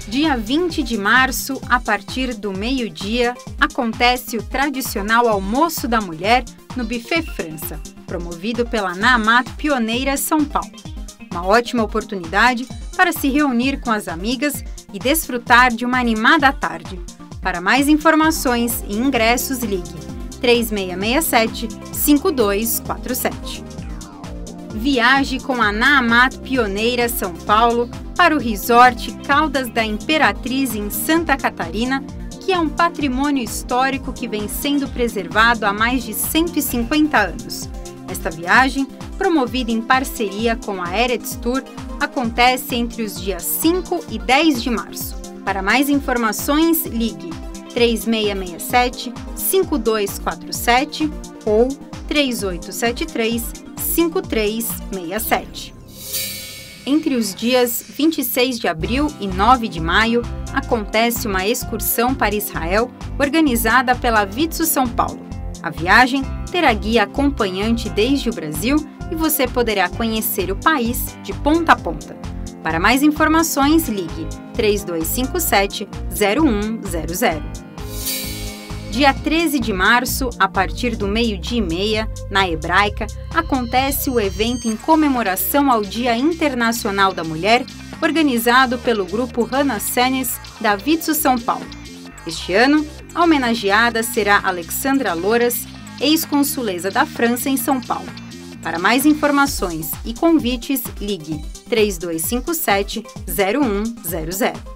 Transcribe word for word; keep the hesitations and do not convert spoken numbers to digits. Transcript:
Dia vinte de março, a partir do meio-dia, acontece o tradicional Almoço da Mulher no Buffet França, promovido pela Naamat Pioneiras São Paulo. Uma ótima oportunidade para se reunir com as amigas e desfrutar de uma animada tarde. Para mais informações e ingressos, ligue três seis seis sete, cinco dois quatro sete. Viaje com a Naamat Pioneiras São Paulo para o Resort Caldas da Imperatriz em Santa Catarina, que é um patrimônio histórico que vem sendo preservado há mais de cento e cinquenta anos. Esta viagem, promovida em parceria com a Eretz Tour, acontece entre os dias cinco e dez de março. Para mais informações, ligue três seis seis sete, cinco dois quatro sete ou três oito sete três, cinco três seis sete. Entre os dias vinte e seis de abril e nove de maio, acontece uma excursão para Israel organizada pela Vitsu São Paulo. A viagem terá guia acompanhante desde o Brasil e você poderá conhecer o país de ponta a ponta. Para mais informações, ligue três dois cinco sete, zero um zero zero. Dia treze de março, a partir do meio-dia e meia, na Hebraica, acontece o evento em comemoração ao Dia Internacional da Mulher, organizado pelo grupo Hannah Senes da Vitsu São Paulo. Este ano, a homenageada será Alexandra Louras, ex-consuleza da França em São Paulo. Para mais informações e convites, ligue três dois cinco sete, zero um zero zero.